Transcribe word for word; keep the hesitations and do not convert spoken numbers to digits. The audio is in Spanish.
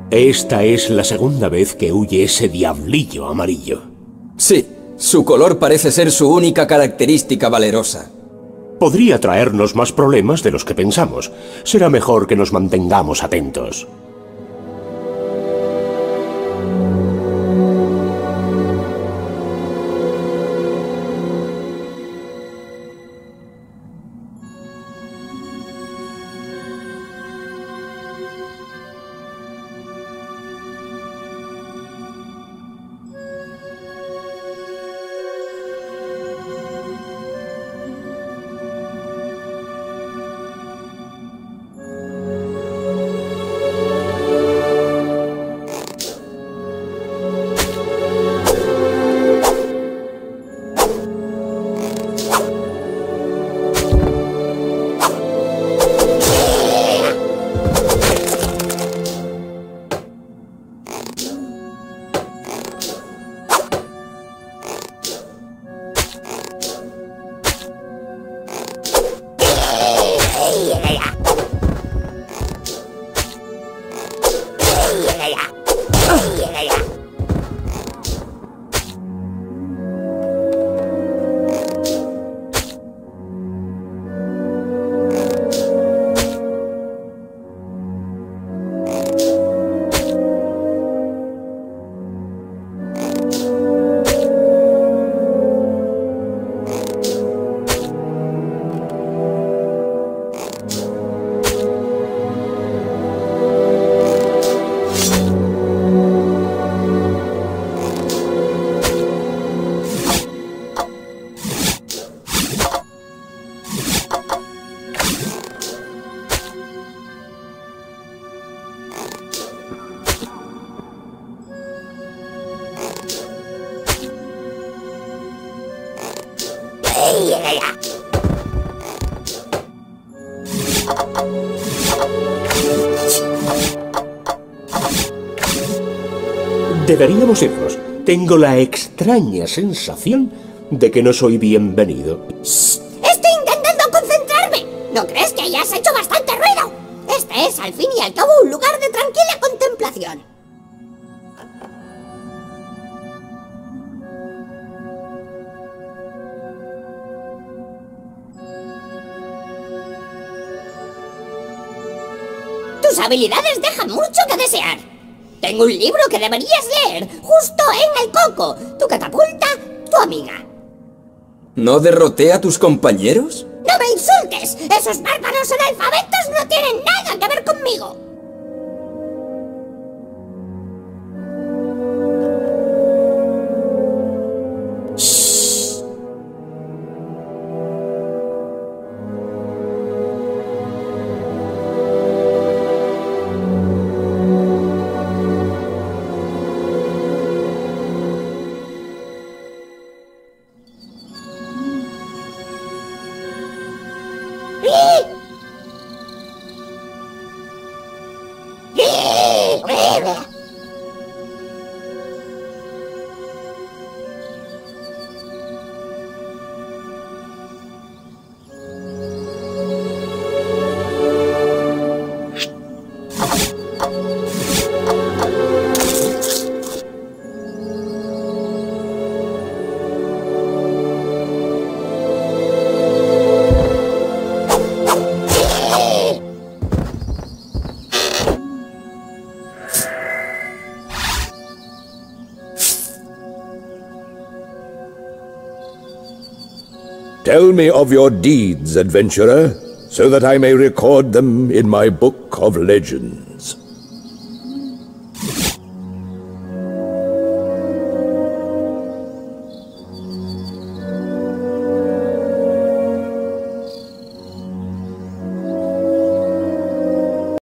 Esta es la segunda vez que huye ese diablillo amarillo. Sí, su color parece ser su única característica valerosa. Podría traernos más problemas de los que pensamos. Será mejor que nos mantengamos atentos. Deberíamos irnos. Tengo la extraña sensación de que no soy bienvenido. ¡Shh! ¡Estoy intentando concentrarme! ¿No crees que ya has hecho bastante ruido? Este es, al fin y al cabo, un lugar de tranquila contemplación. Tus habilidades dejan mucho que desear. Tengo un libro que deberías leer, justo en el coco. Tu catapulta, tu amiga. ¿No derroté a tus compañeros? ¡No me insultes! ¡Esos bárbaros analfabetos no tienen nada que ver conmigo! Tell me of your deeds, adventurer, so that I may record them in my book of legend.